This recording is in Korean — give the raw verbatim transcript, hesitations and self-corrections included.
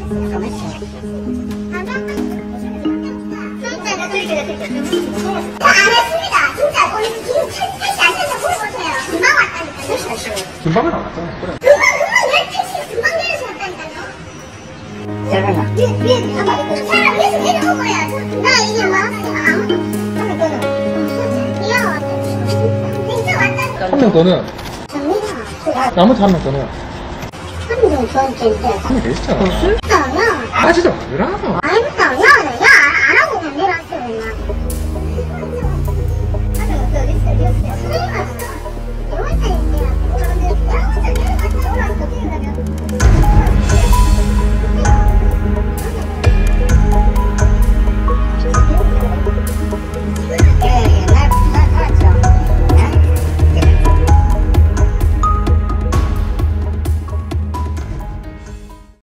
금방은 안 왔잖아. 그래. 금방 금방 내 택시가 금방 내려서 왔다니까요. 잠깐만. 위에 위에 가봐. 사람 위에서 내려온 거야. 나 이게 막 아무도 한명 더는 이양 왔다. 진짜 왔다니까. 한 명 더는 정민아. 나머지 한 명 더는 한명 저한테 한 명 계시잖아. 나야. 아 진짜 왜라노? 아니 나야.